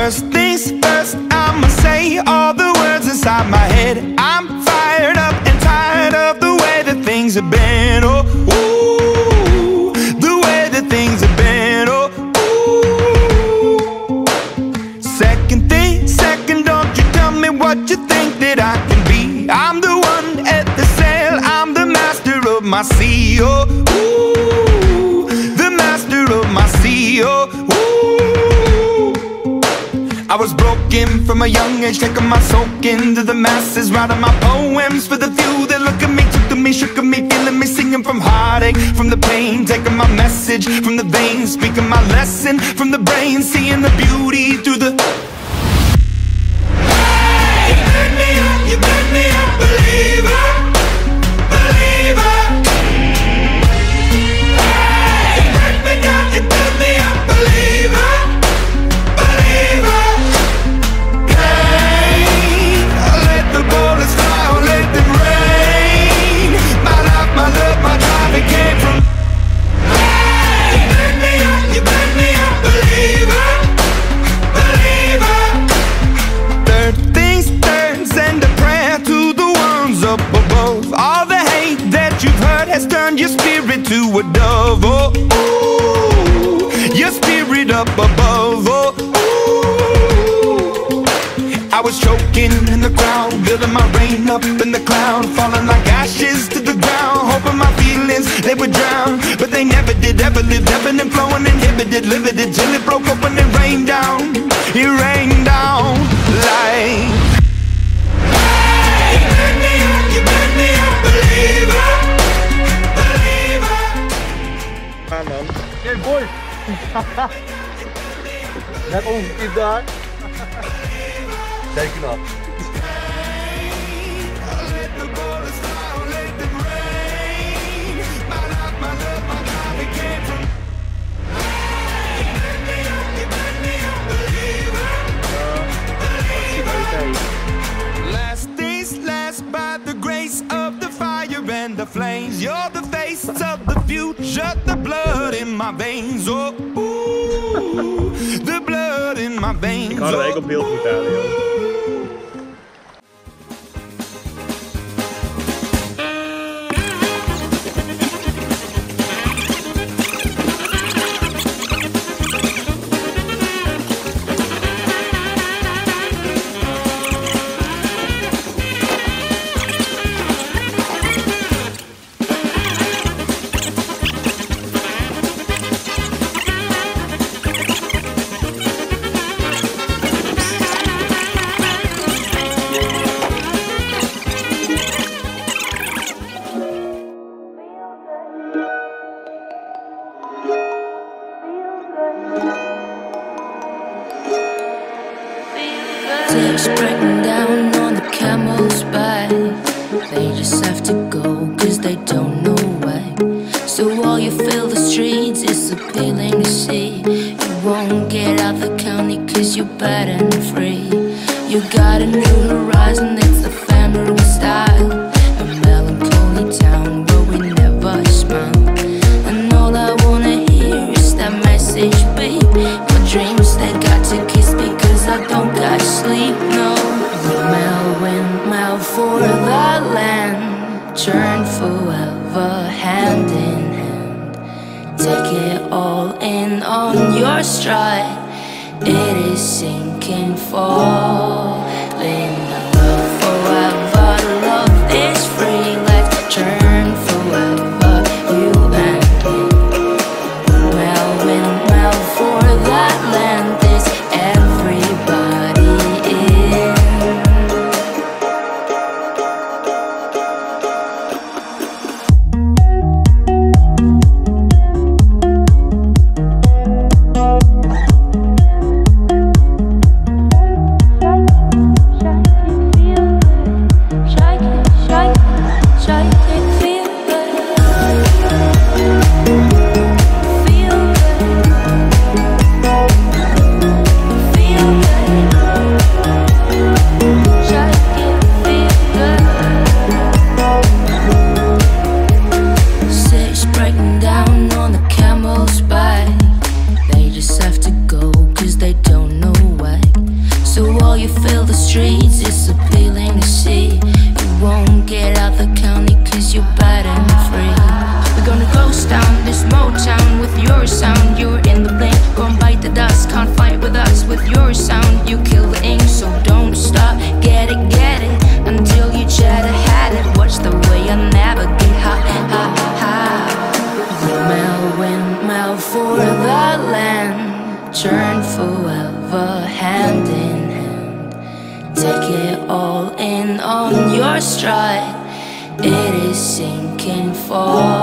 First things first, I'ma say all the words inside my head. I'm fired up and tired of the way that things have been. Oh, ooh, the way that things have been. Oh, ooh. Second thing, second, don't you tell me what you think that I can be. I'm the one at the sail, I'm the master of my sea. Oh, ooh, the master of my sea. Oh, ooh. I was broken from a young age, taking my soak into the masses, writing my poems for the few that look at me, took to me, shook at me, feeling me, singing from heartache, from the pain, taking my message from the veins, speaking my lesson from the brain, seeing the beauty through the... Hey, you burn me up, you burn me up, believer, believer. Hey, you burn me down, you burn me up, believer, believer. The bullets fly, or let them rain. My life, my love, my drive, it came from. Hey, you burn me up, you burn me up, believer, believer. Third things third, send a prayer to the ones up above. All the hate that you've heard has turned your spirit to a dove. Oh, ooh, your spirit up above. Oh, I was choking in the crowd, building my rain up in the cloud, falling like ashes to the ground, hoping my feelings, they would drown. But they never did, ever lived, ebbing and flowing, inhibited, limited, till it broke open and rained down. It rained down like... Hey, you burn me up, you burn me up, believer, believer. Hey boy! Net omgekeerd daar. Teken op. Last days last by the grace of the fire and the flames. You're the face of the future, the blood in my veins. Oh, ooh, the blood in my veins. Ik hou er eigenlijk op beeld niet aan, joh. Tears breaking down on the camel's back. They just have to go cause they don't know why. So while you fill the streets, it's appealing to see. You won't get out the county cause you're bad and free. You got a new horizon, it's the family style. A melancholy town where we never smile. And all I wanna hear is that message, babe. My dreams, they got to kiss because I don't got sleep, no. Windmill for the land, turn forever hand in hand. Take it all in on your stride. It is sinking, falling. Love forever, love is free. Let's turn forever, you and me. Windmill for that land, is everybody in. your sound, you're in the blink. Go and bite the dust, can't fight with us. With your sound, you kill the ink. So don't stop, get it, until you try to hide it. Watch the way I navigate, ha, ha, ha. Windmill for the land, turn forever hand in hand. Take it all in on your stride. It is sinking for